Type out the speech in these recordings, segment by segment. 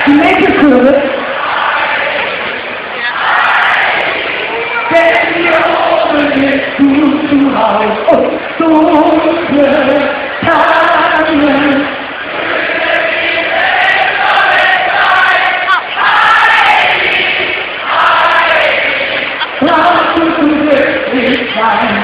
Die Menke-Kurve. Denn hier oben bist du zu Haus und dunkle Tage. Brauchst du glücklich sein?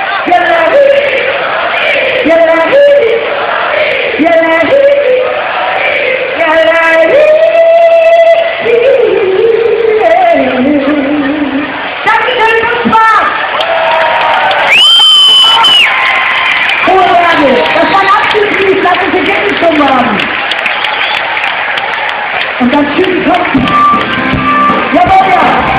Das war ein Abschiedslied, lass uns den Deckel schon machen. Und dann schießen Kopf. Jawohl, ja.